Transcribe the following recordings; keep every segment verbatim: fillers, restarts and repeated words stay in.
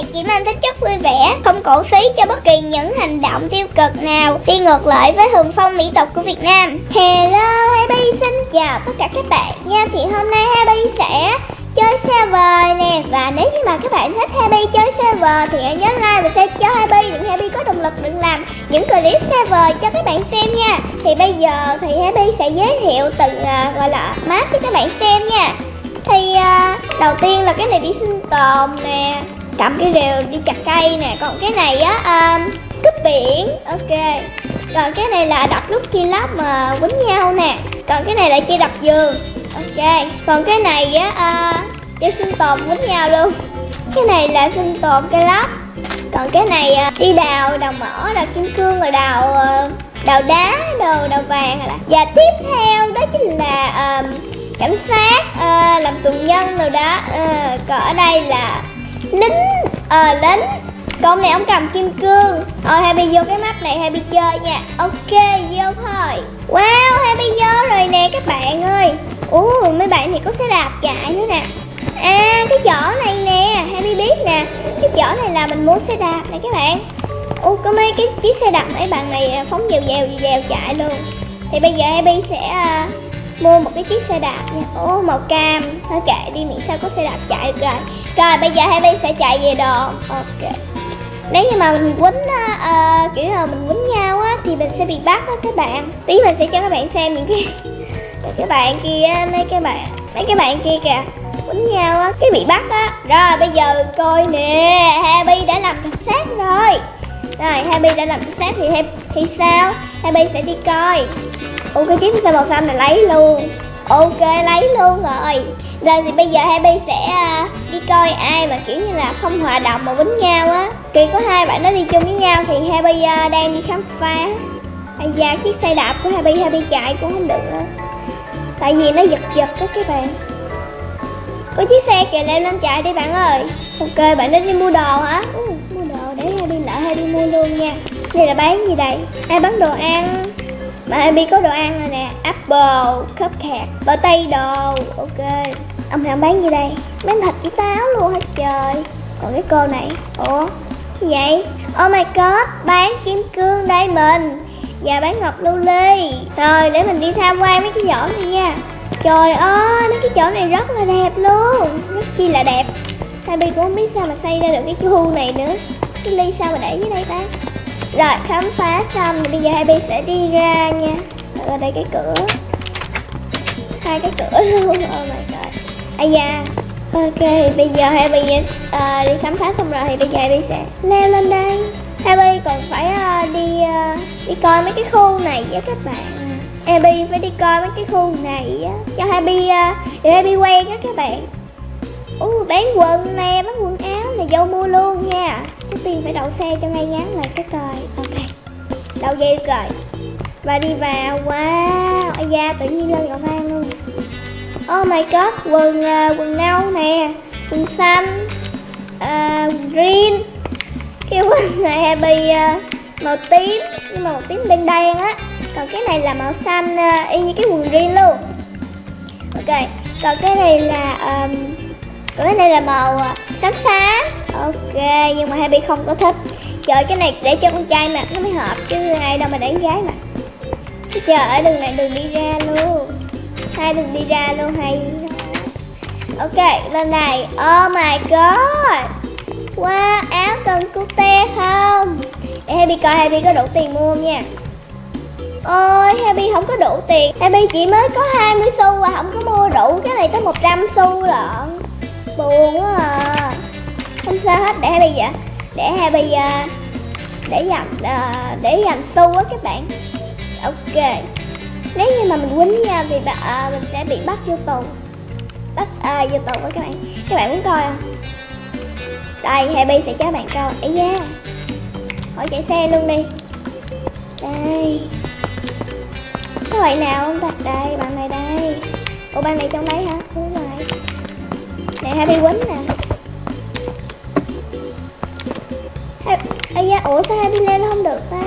này chỉ mang tính chất vui vẻ, không cổ suý cho bất kỳ những hành động tiêu cực nào đi ngược lại với thuần phong mỹ tục của Việt Nam. Hello Happy, xin chào tất cả các bạn nha. Thì hôm nay Happy sẽ chơi server nè, và nếu như mà các bạn thích Happy chơi server thì hãy nhớ like và share cho Happy để Happy có động lực đừng làm những clip server cho các bạn xem nha. Thì bây giờ thì Happy sẽ giới thiệu từng uh, gọi là map cho các bạn xem nha. Thì uh, đầu tiên là cái này đi sinh tồn nè, cầm cái rìu đi chặt cây nè. Còn cái này á uh, cướp biển, ok. Còn cái này là đập nút kia lắp mà quýnh nhau nè. Còn cái này là chơi đập giường, ok. Còn cái này á uh, chơi sinh tồn quýnh nhau luôn. Cái này là sinh tồn cây lắp. Còn cái này uh, đi đào, đào mỏ, đào kim cương, rồi đào uh, đào đá, đồ đào vàng rồi. Và tiếp theo đó chính là uh, cảnh sát, uh, làm tù nhân rồi đó. Uh, còn ở đây là lính, uh, lính. Con này ông cầm kim cương. Rồi Happy vô cái map này Happy chơi nha. Ok, vô thôi. Wow, Happy vô rồi nè các bạn ơi. Ủa, mấy bạn thì có xe đạp chạy nữa nè. À, cái chỗ này nè, Happy biết nè. Cái chỗ này là mình mua xe đạp này các bạn. Ủa, có mấy cái chiếc xe đạp mấy bạn này phóng dèo dèo dèo chạy luôn. Thì bây giờ Happy sẽ uh, mua một cái chiếc xe đạp nha. Ủa, màu cam. Thôi kệ đi, miễn sao có xe đạp chạy được rồi. Rồi bây giờ Happy sẽ chạy về đồ. Ok. Nếu như mà mình quýnh á, uh, kiểu là mình quýnh nhau á thì mình sẽ bị bắt á các bạn. Tí mình sẽ cho các bạn xem những cái cái bạn kia, mấy cái bạn mấy cái bạn kia kìa quýnh nhau á, cái bị bắt á. Rồi bây giờ coi nè, Happy đã làm cảnh sát rồi. Rồi Happy đã làm cảnh sát thì thì sao? Happy sẽ đi coi. Ủa, cái chiếc xe màu xanh này lấy luôn. Ok, lấy luôn rồi. Rồi thì bây giờ Happy sẽ uh, đi coi ai mà kiểu như là không hòa đồng mà quýnh nhau á. Kỳ có hai bạn đó đi chung với nhau thì Happy uh, đang đi khám phá. Ây da, chiếc xe đạp của Happy, Happy chạy cũng không được nữa. Tại vì nó giật giật á các bạn. Có chiếc xe kìa, leo lên chạy đi bạn ơi. Ok, bạn đến đi mua đồ hả? Uh, mua đồ để Happy lỡ Happy mua luôn nha. Đây là bán gì đây? Ai bán đồ ăn? Mà Happy có đồ ăn rồi nè. Apple, cupcake, potato. Ok. Ông nào bán gì đây? Bán thịt với táo luôn hả trời. Còn cái cô này, ủa gì vậy? Oh my god, bán kim cương đây mình. Và bán ngọc lưu ly. Rồi để mình đi tham quan mấy cái chỗ này nha. Trời ơi, mấy cái chỗ này rất là đẹp luôn. Rất chi là đẹp. Happy cũng không biết sao mà xây ra được cái khu này nữa. Cái ly sao mà để dưới đây ta. Rồi khám phá xong thì bây giờ Happy sẽ đi ra nha. Ở đây cái cửa. Hai cái cửa luôn. Oh my god. Ây da. Ok, bây giờ Happy uh, đi khám phá xong rồi thì bây giờ Happy sẽ leo lên đây. Happy còn phải uh, đi uh, đi coi mấy cái khu này với các bạn. Happy phải đi coi mấy cái khu này á, cho Happy uh, để Happy quen á các bạn. Ủa, bán quần nè, bán quần áo là vô mua luôn nha. Trước tiên phải đậu xe cho ngay ngắn lại cái còi. Ok, đậu dây được rồi. Và đi vào. Wow, ây da, tự nhiên lên gạo vang luôn. Oh my god, quần uh, quần nâu nè, quần xanh, uh, green. Cái quần này Happy uh, màu tím, nhưng mà màu tím đen đen á. Còn cái này là màu xanh uh, y như cái quần green luôn. Ok, còn cái này là um, còn cái này là màu uh, xám xám. Ok, nhưng mà Happy không có thích. Trời, cái này để cho con trai mặc nó mới hợp chứ ai đâu mà để con gái mặc. Trời, ở đường này đường đi ra luôn. Hai đường đi ra luôn hay. Ok, lên này. Oh my god. Wow, áo cần cute không? Để Happy coi Happy có đủ tiền mua không nha. Ôi, Happy không có đủ tiền. Happy chỉ mới có hai mươi xu và không có mua đủ. Cái này tới một trăm xu lận. Buồn quá à. Không sao hết, để Happy vậy. Để Happy uh, để dành uh, để dành xu á các bạn. Ok. Nếu như mà mình quýnh nhau thì uh, mình sẽ bị bắt vô tù. Bắt uh, vô tù với các bạn. Các bạn muốn coi không? Đây, Happy sẽ cho các bạn coi. Ấy da. Hỏi chạy xe luôn đi. Đây. Có bạn nào không ta? Đây, bạn này đây. Ủa, bạn này trong đấy hả? Đúng rồi. Nè, Happy quýnh nè. Ây da, ủa sao Happy leo nó không được ta?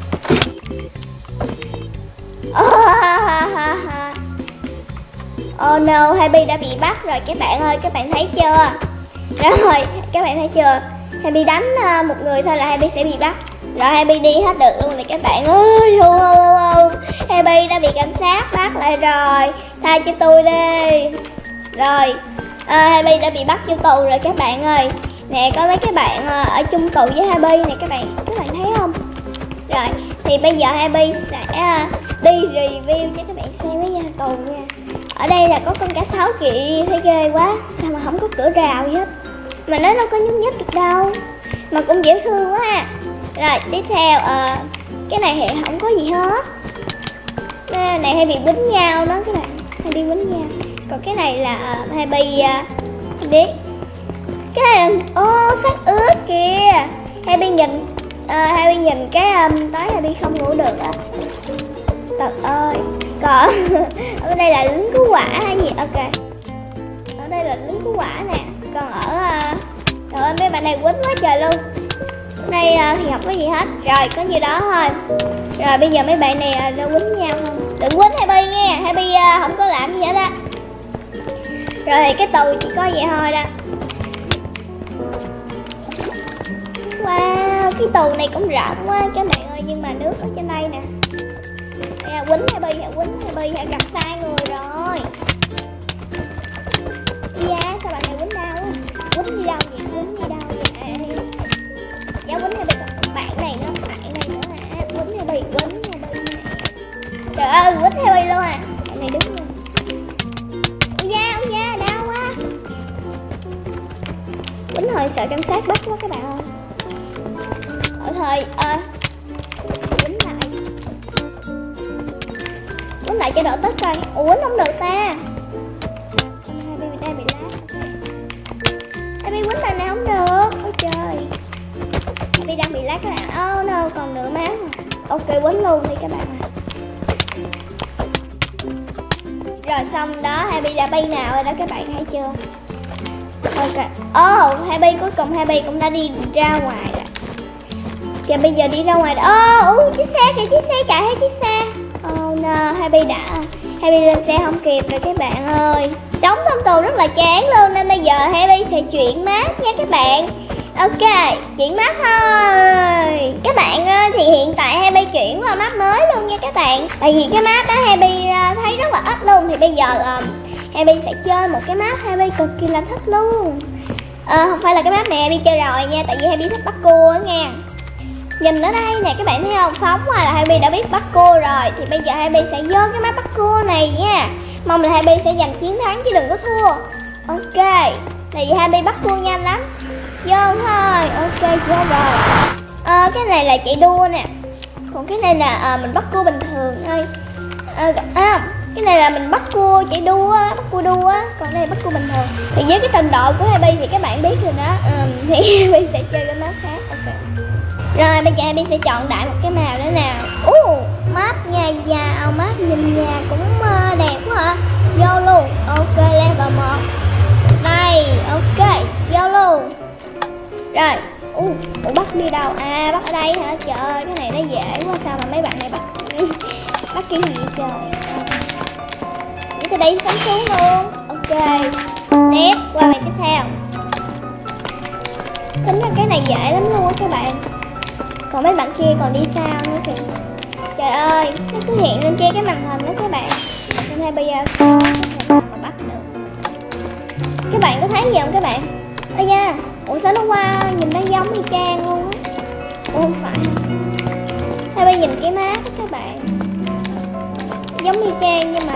Oh no, Happy đã bị bắt rồi các bạn ơi, các bạn thấy chưa? Rồi, các bạn thấy chưa? Happy đánh uh, một người thôi là Happy sẽ bị bắt. Rồi Happy đi hết được luôn này các bạn ơi. Không không không không, Happy đã bị cảnh sát bắt lại rồi. Tha cho tôi đi. Rồi à, Happy đã bị bắt vô tù rồi các bạn ơi. Nè có mấy cái bạn uh, ở chung tù với Happy này các bạn. Các bạn thấy không? Rồi thì bây giờ Happy sẽ uh, đi review cho các bạn xem với nhà tù nha. Ở đây là có con cá sấu kìa, thấy ghê quá. Sao mà không có cửa rào gì hết, mà nó đâu có nhúc nhích được đâu, mà cũng dễ thương quá ha. Rồi tiếp theo uh, cái này thì không có gì hết. Cái này hay bị quýnh nhau đó các bạn, hay đi quýnh nhau. Còn cái này là uh, hay bị uh, biết cái này là ô oh, xác ướt kìa. Hay bị nhìn uh, hay bị nhìn cái um, tới hay bị không ngủ được á. Trời ơi. Còn ở đây là lính cứu hỏa hay gì? Ok, ở đây là lính cứu hỏa nè. Còn ở uh, trời ơi mấy bạn này quýnh quá trời luôn. Đây uh, thì không có gì hết. Rồi có nhiêu đó thôi. Rồi bây giờ mấy bạn này uh, đâu quýnh nhau không? Đừng quýnh Happy nghe. Happy uh, không có làm gì hết á. Rồi thì cái tù chỉ có vậy thôi đó. Wow, cái tù này cũng rộng quá các bạn ơi. Nhưng mà nước ở trên đây nè. À, quýnh Happy hả? Quýnh Happy hả? Gặp sai người rồi. Dạ sao bạn này quýnh đau á? Quýnh đi đâu vậy? Quýnh đi đâu vậy? Cháu quýnh Happy. Bạn này nữa, bạn này nữa hả? Quýnh Happy, quýnh Happy nè. Trời ơi, quýnh Happy luôn à. Bạn này đứng luôn. Ôi da, ôi da, đau quá. Quýnh hồi sợ cảnh sát bắt quá các bạn ơi. Ở thời à, quýnh lại. Quýnh lại cho đỡ tức coi. Ủa quýnh không được ta. Happy đang bị lát. Happy quýnh lại này không được. Ôi trời. Happy đang bị lát các bạn. Oh no, còn nửa máu mà. Ok quýnh luôn đi các bạn ạ. Rồi xong đó Happy đã bay nào rồi đó các bạn thấy chưa? Ok. Oh Happy cuối cùng Happy cũng đã đi ra ngoài rồi. Kìa bây giờ đi ra ngoài. Ô oh, chiếc xe kìa, chiếc xe chạy hết chiếc xe. Oh no, Happy đã Happy lên xe không kịp rồi các bạn ơi. Sống trong tù rất là chán luôn, nên bây giờ Happy sẽ chuyển map nha các bạn. Ok, chuyển map thôi. Các bạn ơi, thì hiện tại Happy chuyển qua map mới luôn nha các bạn. Tại vì cái map đó Happy thấy rất là ít luôn. Thì bây giờ um, Happy sẽ chơi một cái map Happy cực kỳ là thích luôn. À, không phải là cái map này Happy chơi rồi nha. Tại vì Happy thích bắt cua á nha. Nhìn ở đây nè các bạn thấy không? Phóng qua là Happy đã biết bắt cua rồi. Thì bây giờ Happy sẽ vô cái map bắt cua này nha. Mong là Happy sẽ giành chiến thắng chứ đừng có thua. Ok, tại vì Happy bắt cua nhanh lắm. Vô thôi. Ok vô rồi. à, Cái này là chạy đua nè. Còn cái này là à, mình bắt cua bình thường thôi. à, à, Cái này là mình bắt cua chạy đua, bắt cua đua. Còn đây là bắt cua bình thường. Thì với cái trình độ của Happy thì các bạn biết rồi đó. à, Thì Happy sẽ chơi cái map khác. Ok. Rồi bây giờ Happy sẽ chọn đại một cái màu nữa nào. Ồ, uh, map nhà giàu, map nhìn nhà cũng uh, đẹp quá hả? Vô luôn. Ok, level một. Đây, ok, vô luôn. Rồi, ồ, uh, bắt đi đâu? À, bắt ở đây hả? Trời ơi, cái này nó dễ quá. Sao mà mấy bạn này bắt bắt cái gì vậy trời? Để từ đây phóng xuống luôn. Ok, tiếp, qua bài tiếp theo. Tính ra cái này dễ lắm luôn á các bạn. Còn mấy bạn kia còn đi sao nữa kìa. Trời ơi, nó cứ hiện lên trên cái màn hình đó các bạn. Nên hay bây giờ không thể mà bắt được. Các bạn có thấy gì không các bạn? Ây da, ủa sao nó qua nhìn nó giống y chang luôn á. Ủa không phải hả? Hay bây nhìn cái map đó các bạn. Giống y chang nhưng mà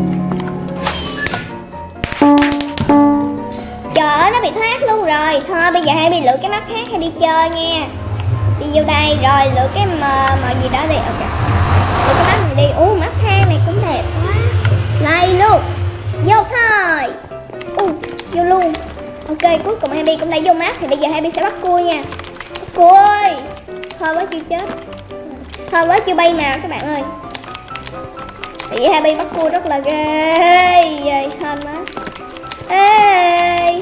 trời ơi nó bị thoát luôn rồi. Thôi bây giờ hay bị lựa cái map khác hay đi chơi nha. Đi vô đây rồi lựa cái mờ mờ gì đó đi. Ok, lựa cái map này đi. Ủa map thang này cũng đẹp quá. Này luôn. Vô thôi. Ủa vô luôn. Ok cuối cùng Happy cũng đã vô map. Thì bây giờ Happy sẽ bắt cua nha. Bắt cua ơi. Thôi quá chưa chết. Thôi quá chưa bay nào các bạn ơi. Tại vì Happy bắt cua rất là ghê. Hên quá. Ê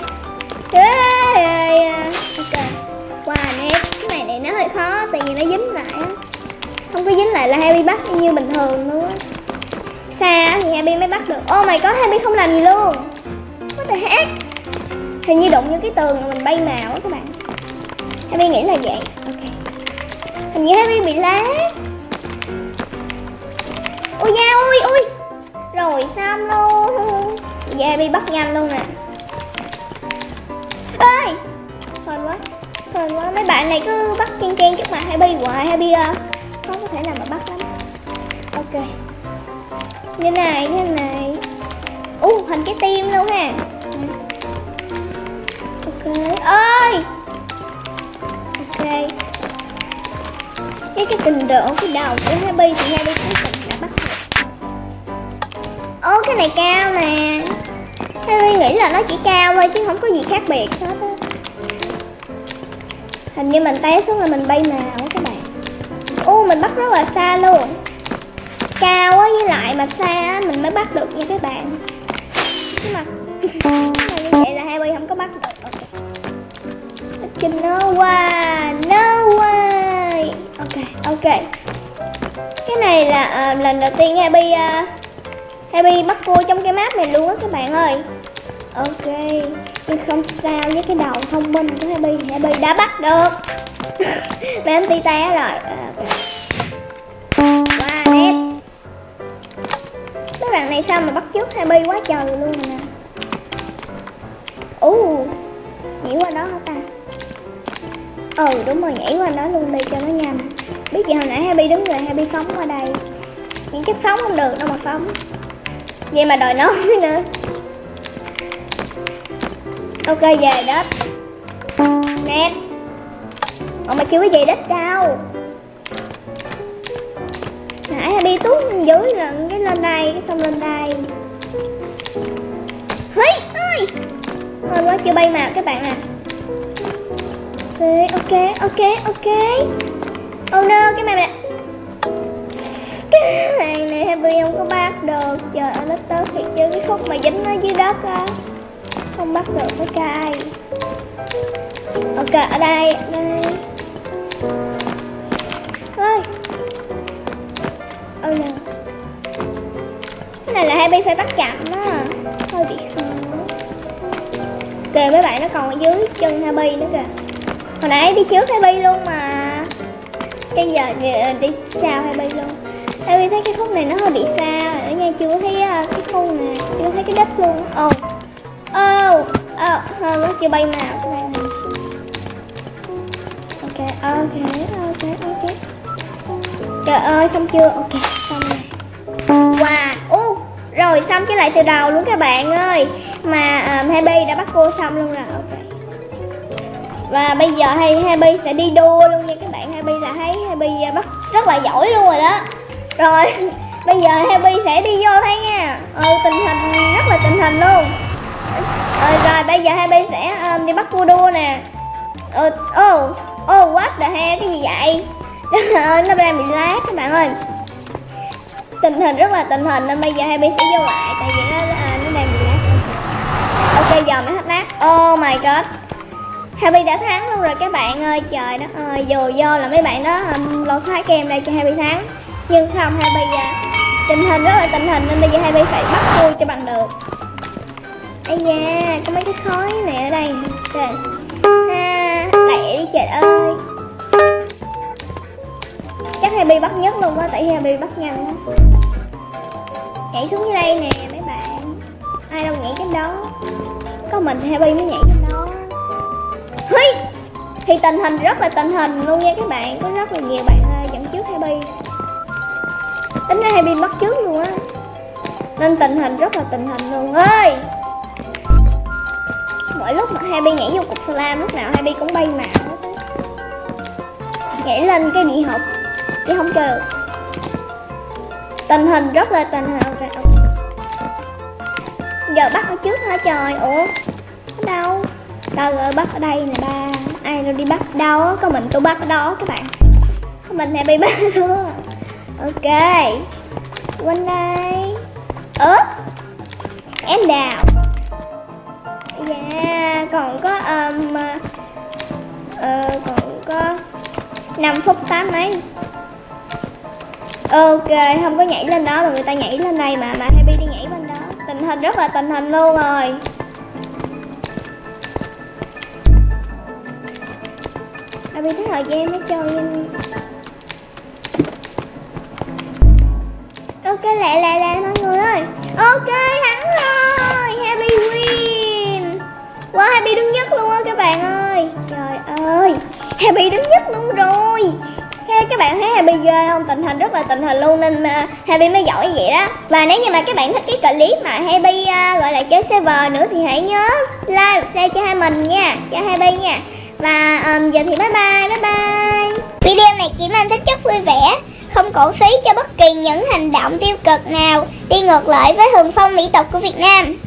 Ê ok qua nè. Cái này này nó hơi khó tại vì nó dính lại á. Không có dính lại là Happy bắt như bình thường luôn á. Xa thì Happy mới bắt được. Oh my god, Happy không làm gì luôn. What the heck. Hình như đụng vô cái tường mà mình bay màu á các bạn. Happy nghĩ là vậy. Ok. Hình như Happy bị lá. Ôi da ôi ôi. Rồi xong luôn. Giờ Happy bắt nhanh luôn nè. Ơi. Hên quá. Hên quá. Mấy bạn này cứ bắt chen chen trước mặt Happy hoài. Happy uh, không có thể nào mà bắt lắm. Ok. Như này, như này. Ú, uh, hình trái tim luôn ha. Ok. Ơi. Ok. Với cái trình độ cái đầu của Happy thì Happy cũng đã bắt được. Ô, cái này cao nè. Happy nghĩ là nó chỉ cao thôi chứ không có gì khác biệt hết á. Hình như mình té xuống là mình bay màu các bạn. Ô, mình bắt rất là xa luôn. Cao á với lại mà xa á mình mới bắt được nha các bạn. Nhưng mà như vậy là Happy không có bắt được. Ok. No way, no way. Ok, ok. Cái này là uh, lần đầu tiên Happy uh, Happy bắt cua trong cái map này luôn á các bạn ơi. Ok, nhưng không sao, với cái đầu thông minh của Happy thì Happy đã bắt được. Mấy anh tí té rồi. Ok. Wow, đẹp. Mấy bạn này sao mà bắt chước Happy quá trời luôn nè. Ồ, uh, nhảy qua đó hả ta? Ừ đúng rồi, nhảy qua đó luôn đi cho nó nhanh. Biết gì hồi nãy Happy đứng rồi Happy phóng qua đây. Nhưng chắc phóng không được đâu mà phóng. Vậy mà đòi nói nữa. Ok, về đất. Nét. Ồ mà chưa có về đất đâu. Nãy Happy tuốt dưới lần cái lên đây, cái xong lên đây. Hí ơi. Thôi quá chưa bay màu các bạn à. Ok, ok, ok, ok. Oh no, cái map này. Cái hàng này Happy không có bắt được. Trời ơi, nó tới thiệt chứ. Cái khúc mà dính nó dưới đất á. Không bắt được với cây. Ok, ở đây, ở đây. Ơi. Oh no. Cái này là Happy phải bắt chậm đó. Hơi bị khó. Kìa mấy bạn nó còn ở dưới chân Happy nữa kìa. Hồi nãy đi trước Happy luôn mà. Bây giờ đi sau Happy luôn. Happy thấy cái khúc này nó hơi bị xa rồi đó nha. Chưa thấy cái khu nè. Chưa thấy cái đất luôn. Ồ. Ồ. Ồ. Hơi quá chưa bay màu các bạn. Ok. Ok. Ok. Ok. Trời ơi xong chưa. Ok. Xong rồi. Wow. Ô. Rồi xong chứ lại từ đầu luôn các bạn ơi. Mà um, Happy đã bắt cô xong luôn rồi. Ok. Và bây giờ hay Happy sẽ đi đua luôn nha các bạn. Happy là thấy Happy bắt rất là giỏi luôn rồi đó. Rồi bây giờ Happy sẽ đi vô thấy nha. Ừ, tình hình rất là tình hình luôn. Ừ, rồi bây giờ Happy sẽ um, đi bắt cua đua nè. Ừ, oh, oh, what the hell, cái gì vậy? Nó đang bị lát các bạn ơi. Tình hình rất là tình hình nên bây giờ Happy sẽ vô lại. Tại vì nó, uh, nó đang bị lát. Ok, giờ mới hết lát. Oh my god, Happy đã thắng luôn rồi các bạn ơi. Trời đất ơi, dù do là mấy bạn đó um, lột thái kem đây cho Happy thắng. Nhưng không, Happy uh, tình hình rất là tình hình nên bây giờ Happy phải bắt cua cho bằng được. Ây da, có mấy cái khói này ở đây. Trời. À, lẹ đi trời ơi. Chắc Happy bắt nhất luôn á, tại Happy bắt nhanh lắm. Nhảy xuống dưới đây nè mấy bạn. Ai đâu nhảy trên đó. Có mình Happy mới nhảy trên đó. Hi. Thì tình hình rất là tình hình luôn nha các bạn. Có rất là nhiều bạn dẫn trước Happy. Tính ra Happy bắt trước luôn á. Nên tình hình rất là tình hình luôn ơi. Mỗi lúc mà Happy nhảy vô cục slam, lúc nào Happy cũng bay màu hết. Nhảy lên cái bị hụt chứ không chơi được. Tình hình rất là tình hình. Okay, okay. Giờ bắt ở trước hả trời. Ủa ở đâu? Đâu rồi, bắt ở đây nè ba. Ai đâu đi bắt đâu á. Có mình tôi bắt ở đó các bạn. Có mình Happy bắt đó. Ok. Quanh đây. Ớt. Em đào. Yeah, còn có um, uh, còn có năm phút tám mấy. Ok, không có nhảy lên đó mà người ta nhảy lên đây mà mà Happy đi nhảy bên đó. Tình hình rất là tình hình luôn rồi. Happy thấy thời gian nó trôi nhanh. Ok lẹ lẹ lẹ mọi người ơi. Ok thắng rồi, Happy win. Wow, Happy đứng nhất luôn á các bạn ơi. Trời ơi, Happy đứng nhất luôn rồi. Các bạn thấy Happy ghê không? Tình hình rất là tình hình luôn nên mà Happy mới giỏi vậy đó. Và nếu như mà các bạn thích cái clip mà Happy uh, gọi là chơi server nữa thì hãy nhớ like và share cho hai mình nha, cho Happy nha. Và um, giờ thì bye bye, bye bye. Video này chỉ mang tính chất vui vẻ, không cổ suý cho bất kỳ những hành động tiêu cực nào đi ngược lại với thuần phong mỹ tục của Việt Nam.